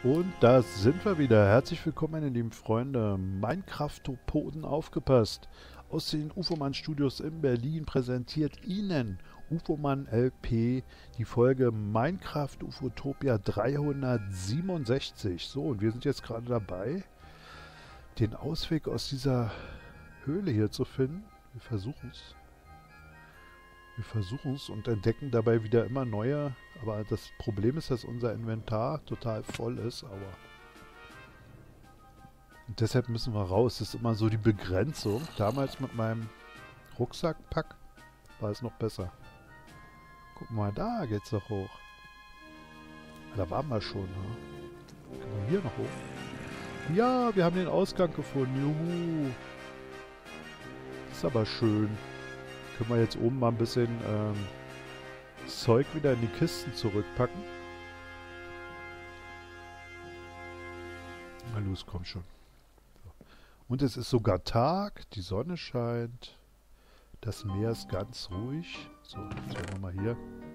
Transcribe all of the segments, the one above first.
Und da sind wir wieder. Herzlich willkommen, meine lieben Freunde. Minecraft-Topoden aufgepasst. Aus den UFOMAN Studios in Berlin präsentiert Ihnen UFOMAN LP die Folge Minecraft Ufotopia 367. So, und wir sind jetzt gerade dabei, den Ausweg aus dieser Höhle hier zu finden. Wir versuchen es. Wir versuchen es und entdecken dabei wieder immer neue. Aber das Problem ist, dass unser Inventar total voll ist. Aber und deshalb müssen wir raus. Das ist immer so die Begrenzung. Damals mit meinem Rucksackpack war es noch besser. Guck mal, da geht's doch hoch. Da waren wir schon. Ne? Können wir hier noch hoch? Ja, wir haben den Ausgang gefunden. Juhu. Das ist aber schön. Können wir jetzt oben mal ein bisschen Zeug wieder in die Kisten zurückpacken. Na los, komm schon. So. Und es ist sogar Tag, die Sonne scheint, das Meer ist ganz ruhig. So, jetzt werden wir mal hier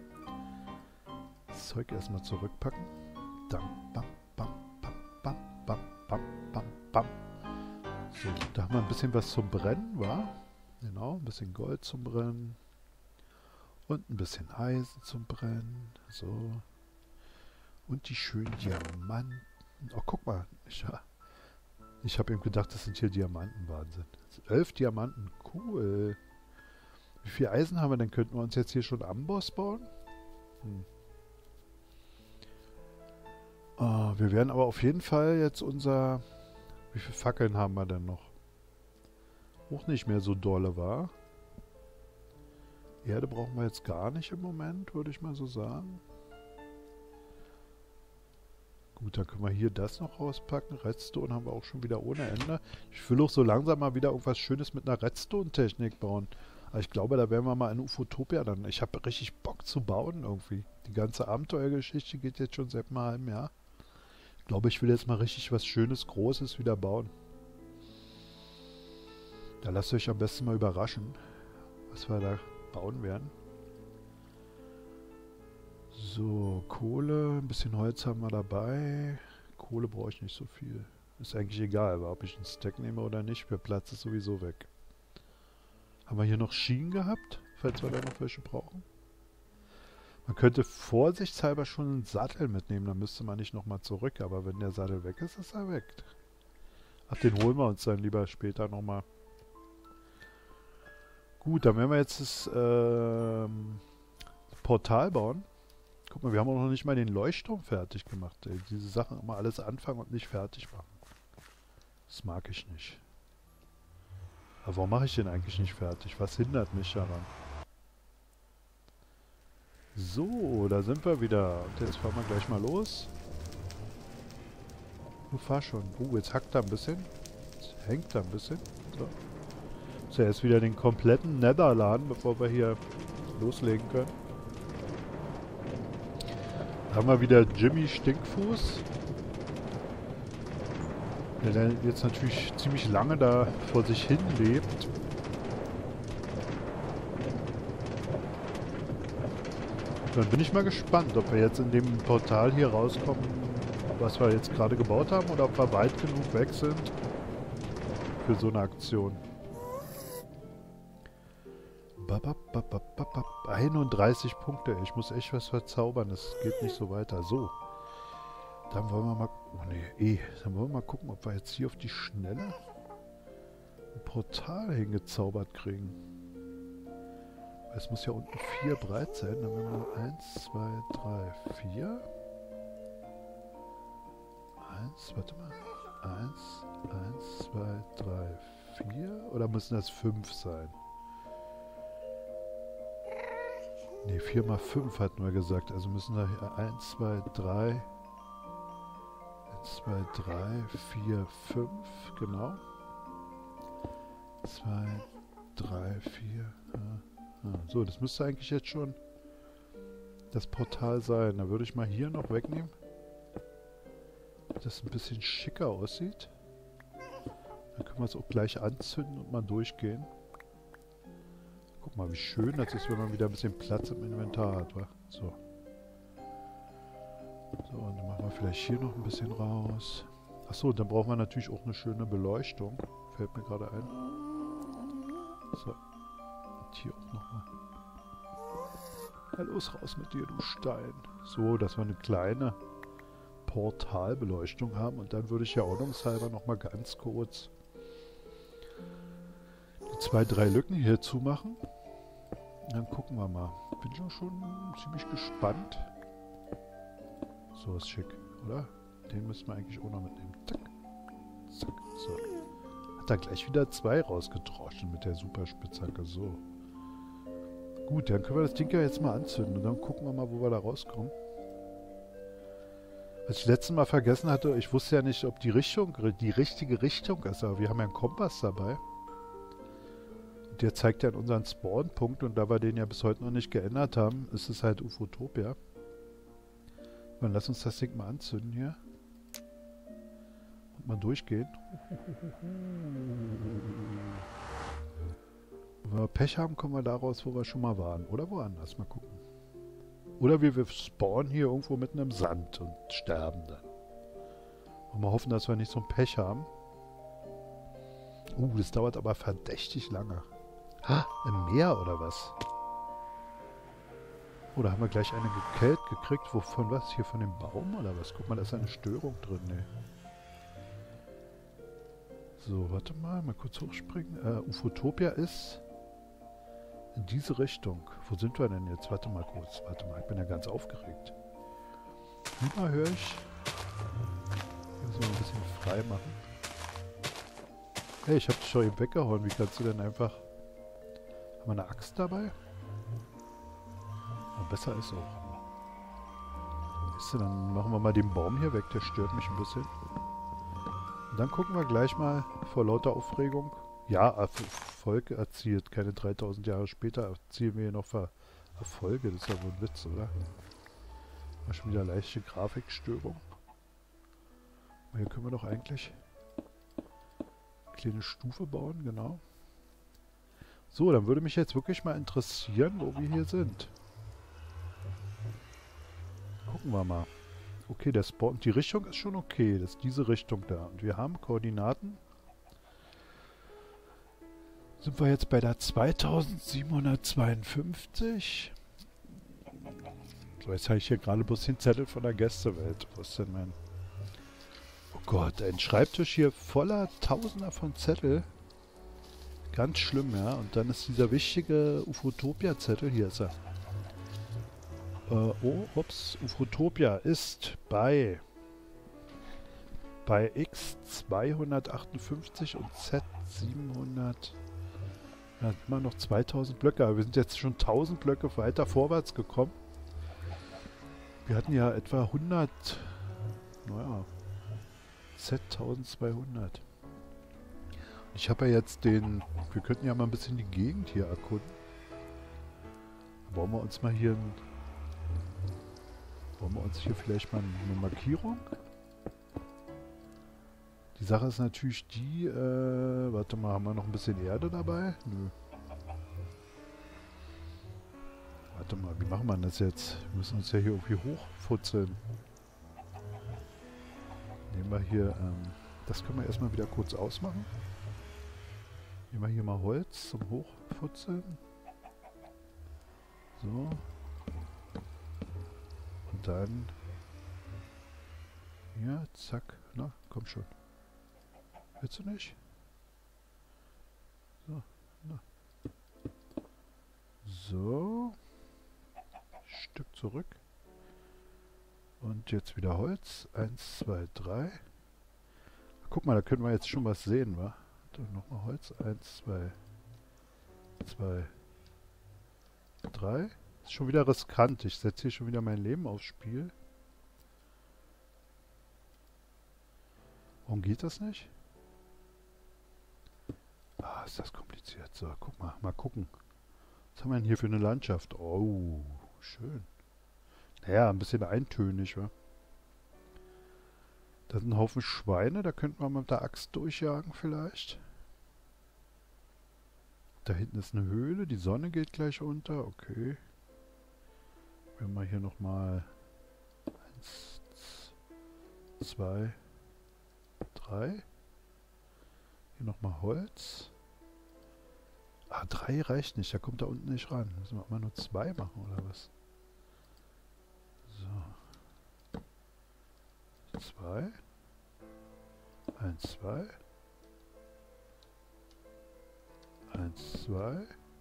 das Zeug erstmal zurückpacken. Dann, bam, bam, bam, bam, bam, bam, bam, bam. So, da haben wir ein bisschen was zum Brennen, wa? Genau, ein bisschen Gold zum Brennen. Und ein bisschen Eisen zum Brennen. So. Und die schönen Diamanten. Oh, guck mal. Ich habe eben gedacht, das sind hier Diamanten. Wahnsinn. 11 Diamanten. Cool. Wie viel Eisen haben wir denn? Könnten wir uns jetzt hier schon Amboss bauen? Wir werden aber auf jeden Fall jetzt unser... Wie viele Fackeln haben wir denn noch? Auch nicht mehr so dolle, war. Erde brauchen wir jetzt gar nicht im Moment, würde ich mal so sagen. Gut, dann können wir hier das noch rauspacken. Redstone haben wir auch schon wieder ohne Ende. Ich will auch so langsam mal wieder irgendwas Schönes mit einer Redstone-Technik bauen. Aber ich glaube, da werden wir mal in Ufotopia dann. Ich habe richtig Bock zu bauen irgendwie. Die ganze Abenteuergeschichte geht jetzt schon seit einem halben Jahr. Ich glaube, ich will jetzt mal richtig was Schönes, Großes wieder bauen. Da lasst euch am besten mal überraschen, was wir da bauen werden. So, Kohle, ein bisschen Holz haben wir dabei. Kohle brauche ich nicht so viel. Ist eigentlich egal, ob ich einen Stack nehme oder nicht. Der Platz ist sowieso weg. Haben wir hier noch Schienen gehabt, falls wir da noch welche brauchen? Man könnte vorsichtshalber schon einen Sattel mitnehmen, dann müsste man nicht nochmal zurück. Aber wenn der Sattel weg ist, ist er weg. Ach, den holen wir uns dann lieber später nochmal. Gut, dann werden wir jetzt das Portal bauen. Guck mal, wir haben auch noch nicht mal den Leuchtturm fertig gemacht. Ey. Diese Sachen immer alles anfangen und nicht fertig machen. Das mag ich nicht. Aber warum mache ich den eigentlich nicht fertig? Was hindert mich daran? So, da sind wir wieder. Und jetzt fahren wir gleich mal los. Du fahr schon. Jetzt hackt er ein bisschen. Jetzt hängt er ein bisschen. So. Zuerst wieder den kompletten Nether laden, bevor wir hier loslegen können. Da haben wir wieder Jimmy Stinkfuß. Der jetzt natürlich ziemlich lange da vor sich hin lebt. Dann bin ich mal gespannt, ob wir jetzt in dem Portal hier rauskommen, was wir jetzt gerade gebaut haben, oder ob wir weit genug weg sind für so eine Aktion. 31 Punkte. Ich muss echt was verzaubern. Das geht nicht so weiter. So. Dann wollen wir mal... Oh ne, Dann wollen wir mal gucken, ob wir jetzt hier auf die Schnelle ein Portal hingezaubert kriegen. Es muss ja unten 4 breit sein. Dann werden wir 1, 2, 3, 4. 1, warte mal. 1, 2, 3, 4. Oder müssen das 5 sein? Ne, 4 mal 5 hatten wir gesagt. Also müssen da hier 1, 2, 3, 1, 2, 3, 4, 5, genau. 2, 3, 4. So, das müsste eigentlich jetzt schon das Portal sein. Da würde ich mal hier noch wegnehmen, dass das ein bisschen schicker aussieht. Dann können wir es auch gleich anzünden und mal durchgehen. Guck mal, wie schön das ist, wenn man wieder ein bisschen Platz im Inventar hat, wa? So. So, und dann machen Machen wir vielleicht hier noch ein bisschen raus. Achso, dann brauchen wir natürlich auch eine schöne Beleuchtung. Fällt mir gerade ein. So. Und hier auch nochmal. Na los, raus mit dir, du Stein. So, dass wir eine kleine Portalbeleuchtung haben. Und dann würde ich ja ordnungshalber nochmal ganz kurz die 2, 3 Lücken hier zumachen. Und dann gucken wir mal. Bin schon ziemlich gespannt. So ist schick, oder? Den müssen wir eigentlich auch noch mitnehmen. Zack. Zack. So. Hat er gleich wieder 2 rausgedroschen mit der Superspitzhacke. So. Gut, dann können wir das Ding ja jetzt mal anzünden. Und dann gucken wir mal, wo wir da rauskommen. Was ich letztes Mal vergessen hatte, ich wusste ja nicht, ob die Richtung die richtige Richtung ist. Aber wir haben ja einen Kompass dabei. Und der zeigt ja in unseren Spawnpunkt. Und da wir den ja bis heute noch nicht geändert haben, ist es halt Ufotopia. Dann lass uns das Ding mal anzünden hier. Und mal durchgehen. Wenn wir Pech haben, kommen wir da raus, wo wir schon mal waren. Oder woanders. Mal gucken. Oder wir spawnen hier irgendwo mitten im Sand und sterben dann. Und mal hoffen, dass wir nicht so ein Pech haben. Das dauert aber verdächtig lange. Ha, im Meer oder was? Oder haben wir gleich eine gekriegt? Wovon was? Hier von dem Baum oder was? Guck mal, da ist eine Störung drin, ne? So, warte mal kurz hochspringen. Ufotopia ist in diese Richtung. Wo sind wir denn jetzt? Warte mal kurz. Warte mal, ich bin ja ganz aufgeregt. Lieber höre ich. Hier müssen wir ein bisschen frei machen. Hey, ich hab dich schon eben weggehauen. Wie kannst du denn einfach... Haben wir eine Axt dabei? Ja, besser ist auch. Weißt du, dann machen wir mal den Baum hier weg. Der stört mich ein bisschen. Und dann gucken wir gleich mal vor lauter Aufregung. Ja, Erfolg erzielt. Keine 3000 Jahre später erzielen wir hier noch Erfolge. Das ist ja wohl ein Witz, oder? War schon wieder leichte Grafikstörung. Aber hier können wir doch eigentlich eine kleine Stufe bauen, genau. So, dann würde mich jetzt wirklich mal interessieren, wo wir hier sind. Gucken wir mal. Okay, der Spawn, die Richtung ist schon okay. Das ist diese Richtung da. Und wir haben Koordinaten. Sind wir jetzt bei der 2752? So, jetzt habe ich hier gerade bloß den Zettel von der Gästewelt. Wo ist denn mein... Oh Gott, ein Schreibtisch hier voller Tausender von Zettel. Ganz schlimm, ja. Und dann ist dieser wichtige Ufotopia-Zettel. Hier ist er. Ufotopia ist bei X 258 und Z 700. Ja, immer noch 2000 Blöcke, aber wir sind jetzt schon 1000 Blöcke weiter vorwärts gekommen. Wir hatten ja etwa 100, naja, Z 1200. Ich habe ja jetzt den, wir könnten ja mal ein bisschen die Gegend hier erkunden. Bauen wir uns mal hier vielleicht mal eine Markierung? Die Sache ist natürlich die, warte mal, haben wir noch ein bisschen Erde dabei? Nö. Warte mal, wie machen wir das jetzt? Wir müssen uns ja hier irgendwie hochfutzeln. Nehmen wir hier, das können wir erstmal wieder kurz ausmachen. Nehmen wir hier mal Holz zum Hochfutzeln. So. Und dann... Ja, zack. Na, komm schon. Willst du nicht? So, na. So. Stück zurück. Und jetzt wieder Holz. 1, 2, 3. Guck mal, da können wir jetzt schon was sehen, wa? Dann nochmal Holz. 1, 2, 3. Ist schon wieder riskant. Ich setze hier schon wieder mein Leben aufs Spiel. Warum geht das nicht? Ah, ist das kompliziert. So, guck mal. Mal gucken. Was haben wir denn hier für eine Landschaft? Oh, schön. Naja, ein bisschen eintönig, wa? Da sind ein Haufen Schweine. Da könnten wir mit der Axt durchjagen vielleicht. Da hinten ist eine Höhle. Die Sonne geht gleich unter. Okay. Wenn wir hier nochmal 1, 2, 3. Hier nochmal Holz. Ah, 3 reicht nicht. Da kommt da unten nicht ran. Müssen wir immer nur 2 machen, oder was? So. 2. 1, 2. 1, 2.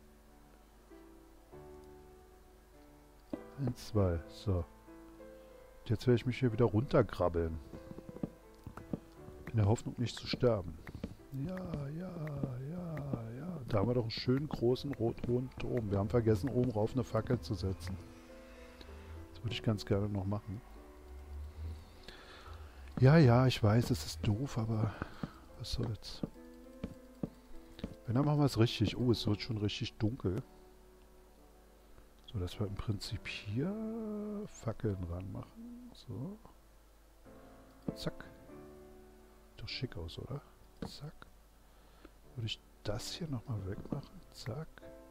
1, 2. So. Und jetzt werde ich mich hier wieder runterkrabbeln. In der Hoffnung, nicht zu sterben. Ja, ja, ja, ja. Da haben wir doch einen schönen großen rot-hohen Turm. Wir haben vergessen, oben rauf eine Fackel zu setzen. Das würde ich ganz gerne noch machen. Ja, ja, ich weiß, es ist doof, aber was soll's. Wenn, dann machen wir es richtig. Oh, es wird schon richtig dunkel. So, dass wir im Prinzip hier Fackeln ranmachen. So. Zack. Sieht doch schick aus, oder? Zack. Würde ich das hier nochmal wegmachen. Zack.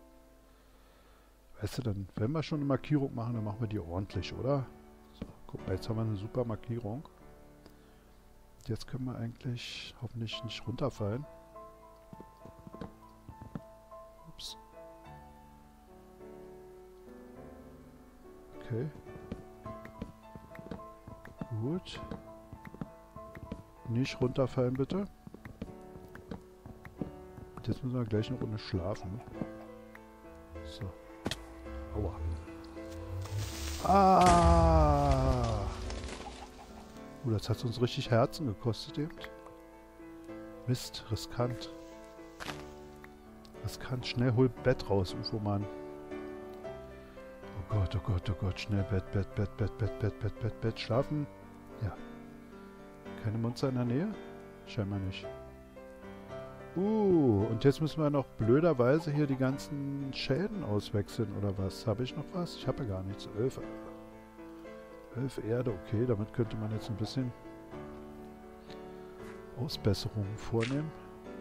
Weißt du, dann, wenn wir schon eine Markierung machen, dann machen wir die ordentlich, oder? So, guck mal, jetzt haben wir eine super Markierung. Jetzt können wir eigentlich hoffentlich nicht runterfallen. Ups. Okay. Gut. Nicht runterfallen, bitte. Und jetzt müssen wir gleich eine Runde schlafen. So. Aua. Ah! Das hat uns richtig Herzen gekostet eben. Mist, riskant. Riskant. Schnell hol Bett raus, UFO-Mann. Oh Gott, oh Gott, oh Gott. Schnell Bett, Bett, Bett, Bett, Bett, Bett, Bett, Bett, Bett. Schlafen. Ja. Keine Monster in der Nähe? Scheinbar nicht. Und jetzt müssen wir noch blöderweise hier die ganzen Schäden auswechseln, oder was? Habe ich noch was? Ich habe ja gar nichts. 11 Erde, okay. Damit könnte man jetzt ein bisschen Ausbesserungen vornehmen.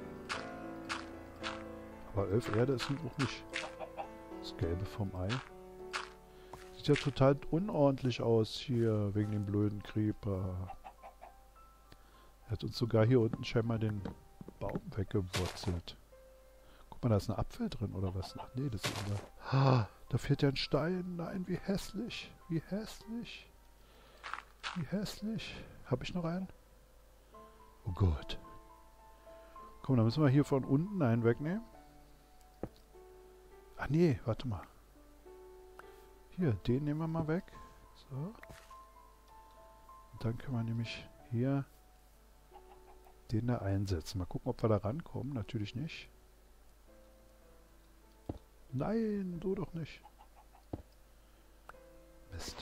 Aber 11 Erde ist auch nicht das Gelbe vom Ei. Sieht ja total unordentlich aus hier, wegen dem blöden Creeper. Er hat uns sogar hier unten scheinbar den Baum weggewurzelt. Guck mal, da ist ein Apfel drin, oder was? Ach nee, das ist immer... Da fehlt ja ein Stein. Nein, wie hässlich. Wie hässlich. Wie hässlich. Habe ich noch einen? Oh Gott. Komm, dann müssen wir hier von unten einen wegnehmen. Ach nee, warte mal. Hier, den nehmen wir mal weg. So. Und dann können wir nämlich hier den da einsetzen. Mal gucken, ob wir da rankommen. Natürlich nicht. Nein, du doch nicht. Mist.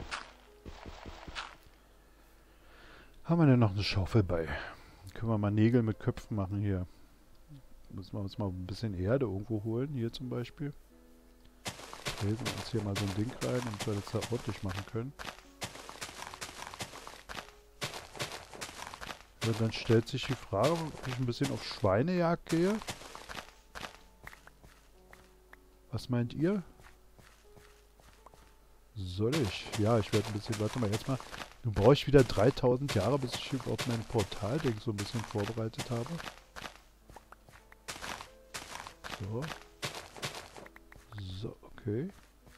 Haben wir denn noch eine Schaufel bei? Können wir mal Nägel mit Köpfen machen hier. Müssen wir uns mal ein bisschen Erde irgendwo holen. Hier zum Beispiel. Lesen uns hier mal so ein Ding rein, damit wir das da ordentlich machen können. Ja, dann stellt sich die Frage, ob ich ein bisschen auf Schweinejagd gehe. Was meint ihr? Soll ich? Ja, ich werde ein bisschen... Warte mal, jetzt mal... Nun brauche ich wieder 3000 Jahre, bis ich überhaupt mein Portal-Ding so ein bisschen vorbereitet habe. So. So, okay.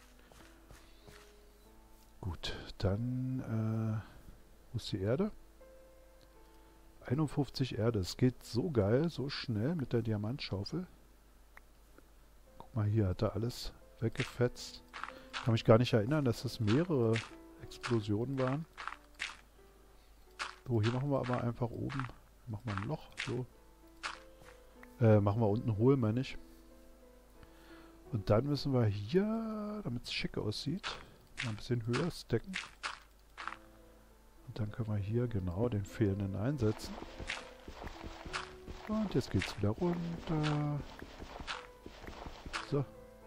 Gut, dann... wo ist die Erde? 51 Erde. Es geht so geil, so schnell mit der Diamantschaufel. Guck mal, hier hat er alles weggefetzt. Ich kann mich gar nicht erinnern, dass das mehrere Explosionen waren. So, hier machen wir aber einfach oben. Machen wir ein Loch. So. Machen wir unten hohl, meine ich. Und dann müssen wir hier, damit es schick aussieht, mal ein bisschen höher stacken. Und dann können wir hier genau den fehlenden einsetzen. Und jetzt geht es wieder runter. So.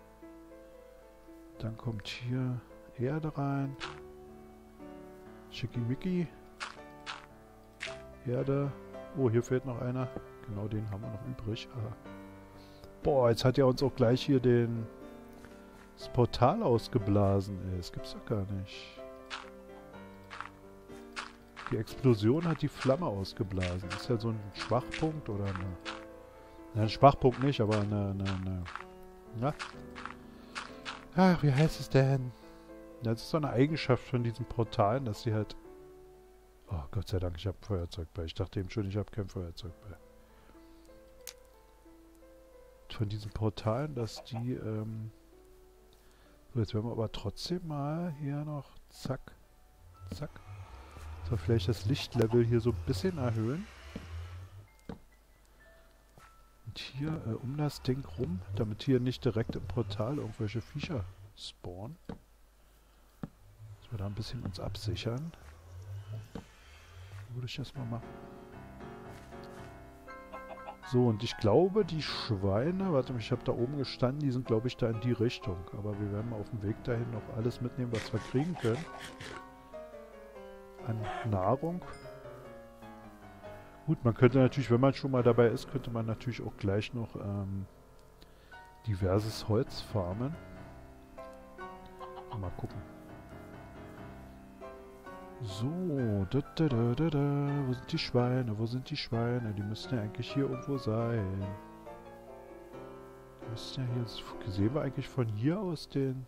Dann kommt hier Erde rein. Schickimicki. Erde. Oh, hier fehlt noch einer. Genau, den haben wir noch übrig. Ah. Boah, jetzt hat er uns auch gleich hier das Portal ausgeblasen. Ey, das gibt's doch gar nicht. Die Explosion hat die Flamme ausgeblasen. Ist ja so ein Schwachpunkt oder eine... Nein, ein Schwachpunkt nicht, aber eine... Na? Ach, wie heißt es denn? Das ist so eine Eigenschaft von diesen Portalen, dass sie halt... Oh, Gott sei Dank, ich habe ein Feuerzeug bei. Ich dachte eben schon, ich habe kein Feuerzeug bei. Von diesen Portalen, dass die... So, jetzt werden wir aber trotzdem mal hier noch... Zack. Zack. So, vielleicht das Lichtlevel hier so ein bisschen erhöhen. Und hier um das Ding rum, damit hier nicht direkt im Portal irgendwelche Viecher spawnen. Dass wir da ein bisschen uns absichern. Würde ich das mal machen. So, und ich glaube, die Schweine, warte mal, ich habe da oben gestanden, die sind, glaube ich, da in die Richtung. Aber wir werden mal auf dem Weg dahin noch alles mitnehmen, was wir kriegen können. An Nahrung. Gut, man könnte natürlich, wenn man schon mal dabei ist, könnte man natürlich auch gleich noch diverses Holz farmen. Mal gucken. So, wo sind die Schweine? Wo sind die Schweine? Die müssten ja eigentlich hier irgendwo sein. Die müssten ja hier... Sehen wir eigentlich von hier aus den...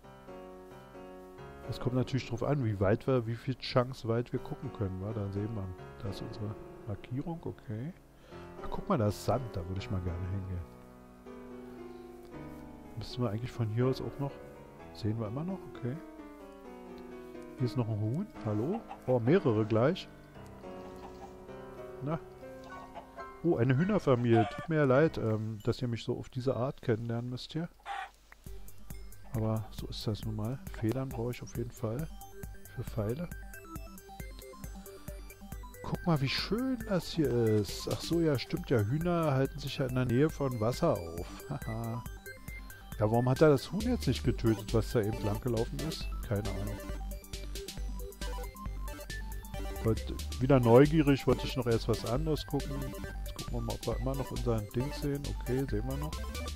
Das kommt natürlich drauf an, wie viel Chance weit wir gucken können, wa? Da sehen wir. Da ist unsere Markierung, okay. Ach, guck mal, da ist Sand, da würde ich mal gerne hingehen. Müssen wir eigentlich von hier aus auch noch... Sehen wir immer noch, okay. Hier ist noch ein Huhn. Hallo? Oh, mehrere gleich. Na? Oh, eine Hühnerfamilie. Tut mir ja leid, dass ihr mich so auf diese Art kennenlernen müsst hier. Aber so ist das nun mal. Federn brauche ich auf jeden Fall. Für Pfeile. Guck mal, wie schön das hier ist. Ach so, ja, stimmt ja. Hühner halten sich ja in der Nähe von Wasser auf. Haha. Ja, warum hat er das Huhn jetzt nicht getötet, was da eben lang gelaufen ist? Keine Ahnung. Wieder neugierig, wollte ich noch erst was anderes gucken. Jetzt gucken wir mal, ob wir immer noch unser Ding sehen. Okay, sehen wir noch.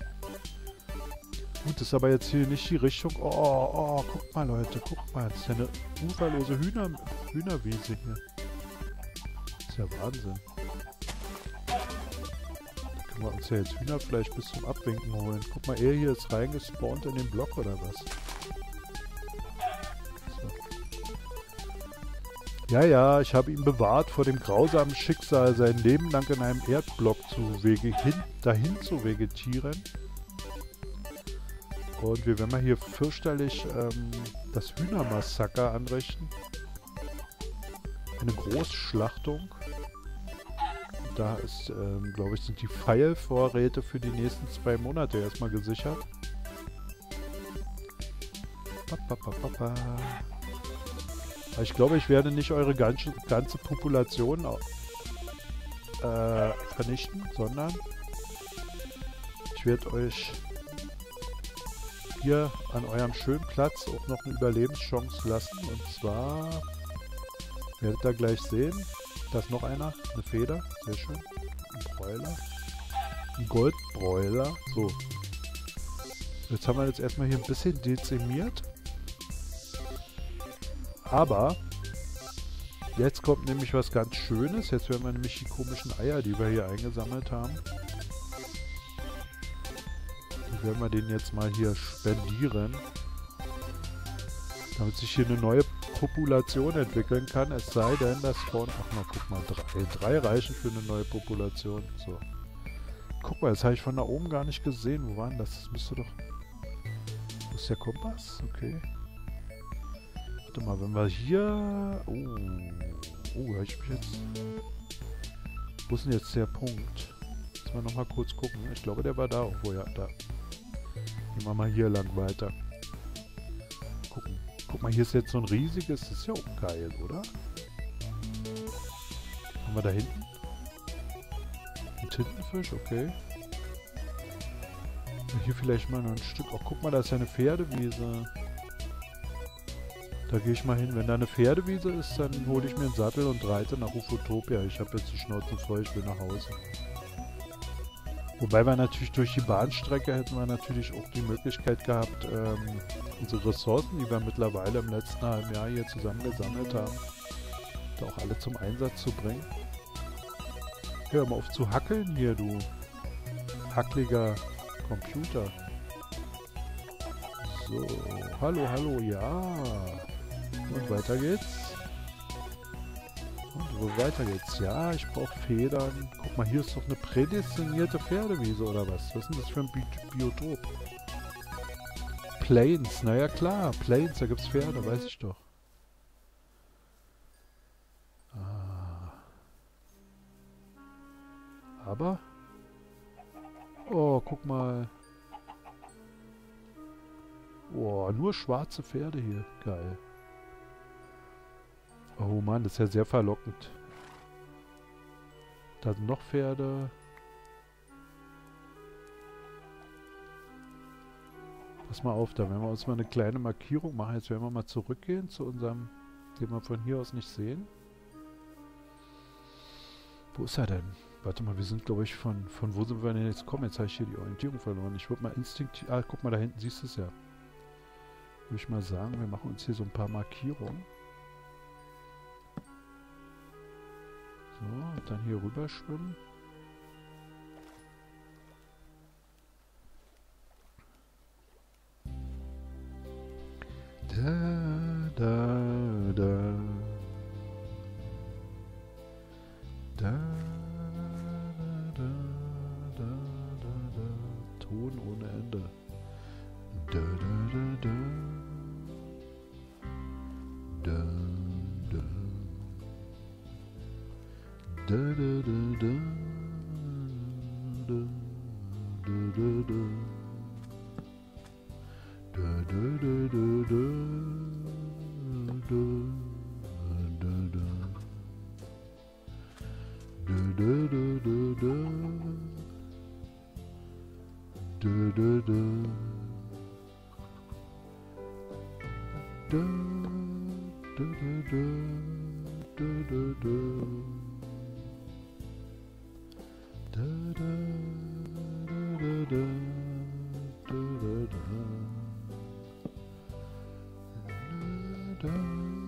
Gut, das ist aber jetzt hier nicht die Richtung. Oh, guck mal, Leute, guck mal. Das ist ja eine uferlose Hühnerwiese hier. Das ist ja Wahnsinn. Da können wir uns ja jetzt Hühnerfleisch bis zum Abwinken holen. Guck mal, er hier ist reingespawnt in den Block oder was? Ja, ich habe ihn bewahrt vor dem grausamen Schicksal, sein Leben lang in einem Erdblock dahin zu vegetieren. Und wir werden mal hier fürchterlich das Hühnermassaker anrichten. Eine Großschlachtung. Da ist, glaube ich, sind die Pfeilvorräte für die nächsten 2 Monate erstmal gesichert. Ich glaube, ich werde nicht eure ganze Population vernichten, sondern ich werde euch hier an eurem schönen Platz auch noch eine Überlebenschance lassen. Und zwar werdet ihr gleich sehen, da ist noch einer, eine Feder, sehr schön, ein Bräuler, ein Goldbräuler. So, jetzt haben wir jetzt erstmal hier ein bisschen dezimiert. Aber jetzt kommt nämlich was ganz Schönes. Jetzt werden wir nämlich die komischen Eier, die wir hier eingesammelt haben, die werden wir denen jetzt mal hier spendieren, damit sich hier eine neue Population entwickeln kann. Es sei denn, dass vorne... Ach mal, guck mal, drei reichen für eine neue Population. So. Guck mal, das habe ich von da oben gar nicht gesehen. Wo war denn das? Das müsste doch... Wo ist der Kompass? Okay. Warte mal, wenn wir hier... Oh, hör ich mich jetzt... Wo ist denn jetzt der Punkt? Jetzt mal nochmal kurz gucken. Ich glaube, der war da irgendwo. Ja, da. Gehen wir mal hier lang weiter. Gucken. Guck mal, hier ist jetzt so ein riesiges... Das ist ja auch geil, oder? Haben wir da hinten? Ein Tintenfisch, okay. Hier vielleicht mal noch ein Stück... Oh, guck mal, da ist ja eine Pferdewiese. Da gehe ich mal hin. Wenn da eine Pferdewiese ist, dann hole ich mir einen Sattel und reite nach Ufotopia. Ich habe jetzt die Schnauze voll, ich will nach Hause. Wobei wir natürlich durch die Bahnstrecke hätten wir natürlich auch die Möglichkeit gehabt, unsere Ressourcen, die wir mittlerweile im letzten halben Jahr hier zusammengesammelt haben, da auch alle zum Einsatz zu bringen. Hör mal auf zu hackeln hier, du hackliger Computer. So, hallo, hallo, ja. Und weiter geht's. Und wo weiter geht's? Ja, ich brauche Federn. Guck mal, hier ist doch eine prädestinierte Pferdewiese oder was? Was ist denn das für ein Biotop? Plains, naja klar, Plains, da gibt's Pferde, weiß ich doch. Aber? Oh, guck mal. Oh, nur schwarze Pferde hier. Geil. Oh Mann, das ist ja sehr verlockend. Da sind noch Pferde. Pass mal auf, da werden wir uns mal eine kleine Markierung machen. Jetzt werden wir mal zurückgehen zu unserem, den wir von hier aus nicht sehen. Wo ist er denn? Warte mal, wir sind, glaube ich, von wo sind wir denn jetzt gekommen? Jetzt habe ich hier die Orientierung verloren. Ich würde mal instinktiv... Ah, guck mal, da hinten siehst du es ja. Würde ich mal sagen, wir machen uns hier so ein paar Markierungen. So, und dann hier rüber schwimmen. Da, da, da. Da, da, da, da, da. Ton ohne Ende. Da, da, da, da. Da, da. Da, da, da, da. Da, da, da, da. Da, da, da, da, da. Da, da, da. Da, da, da, da, da. Da, da, da. Da, da, da, da. Da, da, da. Da, da, da, da, da. Da, da, da. Da, da.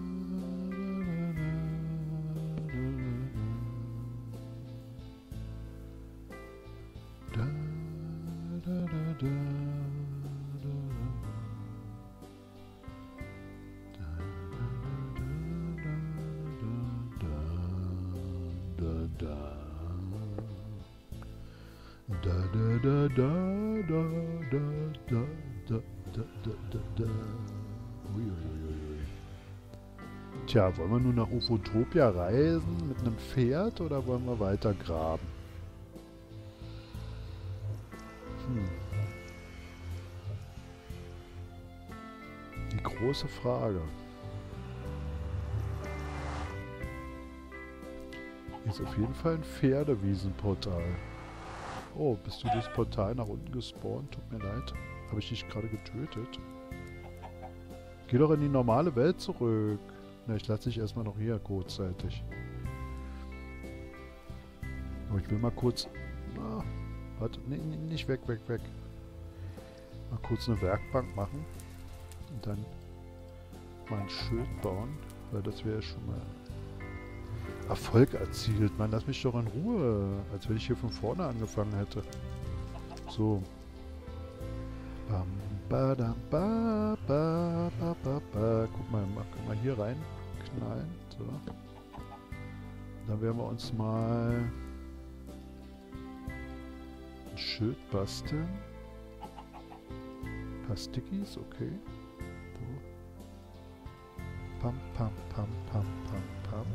Tja, wollen wir nun nach Ufotopia reisen mit einem Pferd oder wollen wir weiter graben? Die große Frage. Hier ist auf jeden Fall ein Pferdewiesenportal. Oh, bist du durchs Portal nach unten gespawnt? Tut mir leid. Habe ich dich gerade getötet? Geh doch in die normale Welt zurück. Na, ich lasse dich erstmal noch hier kurzzeitig. Aber ich will mal kurz... Ah, warte, nee, nicht weg, weg, weg. Mal kurz eine Werkbank machen. Und dann mal ein Schild bauen. Weil das wäre schon mal... Erfolg erzielt. Mann, lass mich doch in Ruhe. Als wenn ich hier von vorne angefangen hätte. So. Bam, badam, ba, ba, ba, ba, ba. Guck mal, können wir hier rein knallen. So. Dann werden wir uns mal ein Schild basteln. Ein paar Stickies, okay. So. Pam, pam, pam, pam, pam, pam.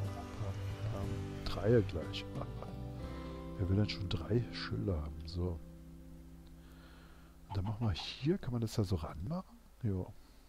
Dreie gleich. Wer will denn schon 3 Schilder haben? So. Und dann machen wir hier, kann man das da so ranmachen? Ja.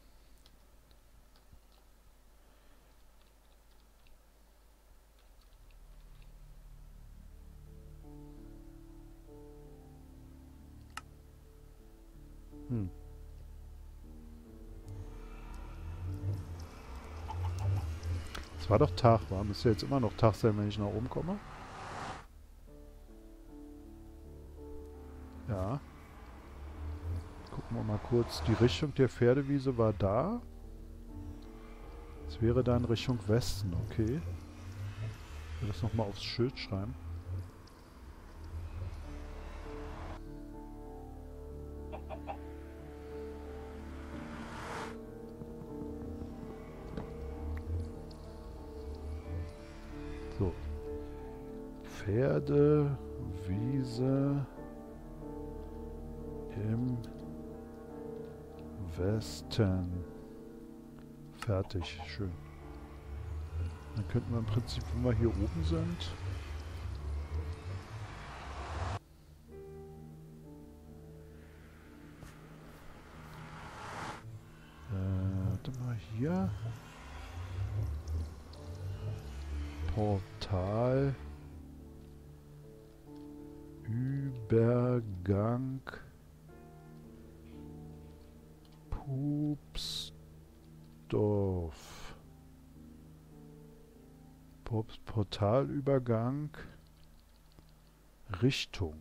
Es war doch Tag, war? Müsste jetzt immer noch Tag sein, wenn ich nach oben komme. Ja. Gucken wir mal kurz. Die Richtung der Pferdewiese war da. Es wäre dann Richtung Westen, okay. das nochmal aufs Schild schreiben. So. Pferdewiese im Westen. Fertig, schön. Dann könnten wir im Prinzip, wenn wir hier oben sind, warte mal hier. Portal. Übergang. Pupsdorf. Portalübergang. Richtung.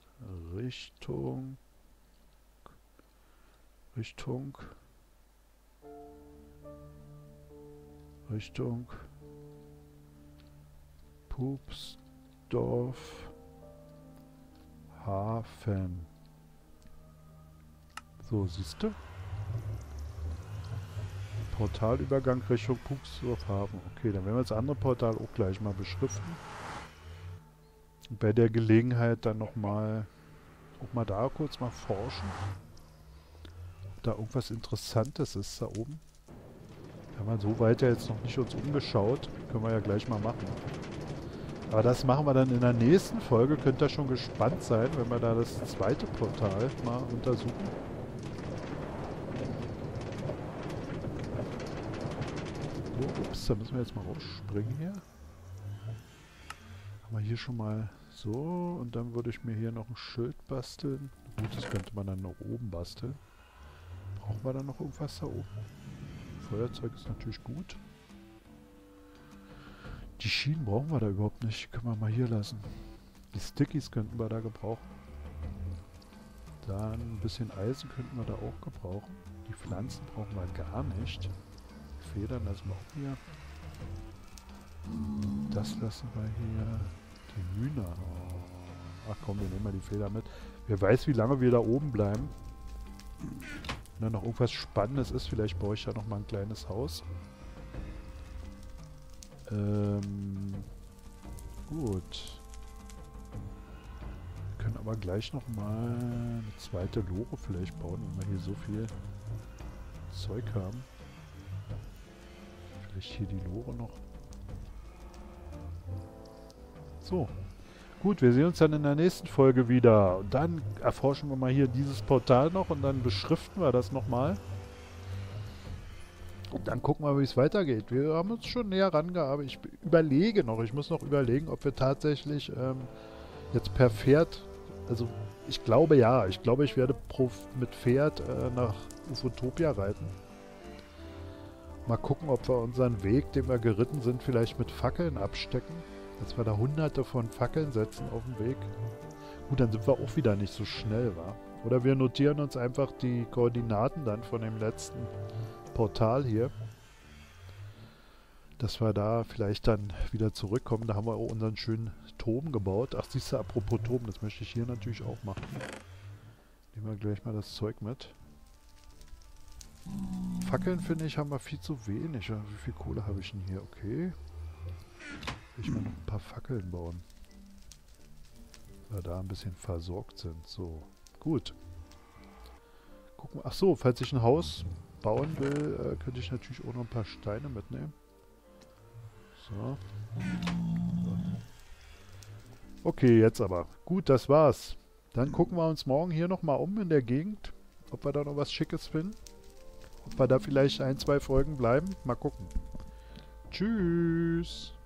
Pupsdorf. Hafen. So, siehst du? Portalübergang Richtung Pupsdorf Hafen. Okay, dann werden wir das andere Portal auch gleich mal beschriften. Und bei der Gelegenheit dann nochmal auch mal da kurz mal forschen. Ob da irgendwas Interessantes ist da oben. Wir haben so weit ja jetzt noch nicht uns umgeschaut. Können wir ja gleich mal machen. Aber das machen wir dann in der nächsten Folge. Könnt ihr schon gespannt sein, wenn wir da das zweite Portal mal untersuchen. So, ups, da müssen wir jetzt mal rausspringen hier. Haben wir hier schon mal so. Und dann würde ich mir hier noch ein Schild basteln. Gut, das könnte man dann nach oben basteln. Brauchen wir dann noch irgendwas da oben? Feuerzeug ist natürlich gut. Die Schienen brauchen wir da überhaupt nicht. Können wir mal hier lassen. Die Stickies könnten wir da gebrauchen. Dann ein bisschen Eisen könnten wir da auch gebrauchen. Die Pflanzen brauchen wir gar nicht. Die Federn lassen wir auch hier. Das lassen wir hier. Die Hühner. Ach komm, wir nehmen mal die Feder mit. Wer weiß, wie lange wir da oben bleiben. Wenn da noch irgendwas Spannendes ist, vielleicht baue ich da noch mal ein kleines Haus. Gut. Wir können aber gleich noch mal eine zweite Lore vielleicht bauen, wenn wir hier so viel Zeug haben. Vielleicht hier die Lore noch. So. Gut, wir sehen uns dann in der nächsten Folge wieder. Und dann erforschen wir mal hier dieses Portal noch und dann beschriften wir das nochmal. Und dann gucken wir, wie es weitergeht. Wir haben uns schon näher rangearbeitet. Ich überlege noch, ich muss noch überlegen, ob wir tatsächlich jetzt per Pferd, also ich glaube ja, ich glaube ich werde mit Pferd nach Ufotopia reiten. Mal gucken, ob wir unseren Weg, den wir geritten sind, vielleicht mit Fackeln abstecken. Dass wir da hunderte von Fackeln setzen auf dem Weg. Gut, dann sind wir auch wieder nicht so schnell, wa? Oder wir notieren uns einfach die Koordinaten dann von dem letzten Portal hier. Dass wir da vielleicht dann wieder zurückkommen. Da haben wir auch unseren schönen Turm gebaut. Ach, siehst du, apropos Turm, das möchte ich hier natürlich auch machen. Nehmen wir gleich mal das Zeug mit. Fackeln, finde ich, haben wir viel zu wenig. Ja, wie viel Kohle habe ich denn hier? Okay. Ich will noch ein paar Fackeln bauen. Weil wir da ein bisschen versorgt sind. So, gut. Gucken wir. Ach so, falls ich ein Haus bauen will, könnte ich natürlich auch noch ein paar Steine mitnehmen. So. Okay, jetzt aber. Gut, das war's. Dann gucken wir uns morgen hier nochmal um in der Gegend. Ob wir da noch was Schickes finden. Ob wir da vielleicht 1, 2 Folgen bleiben. Mal gucken. Tschüss.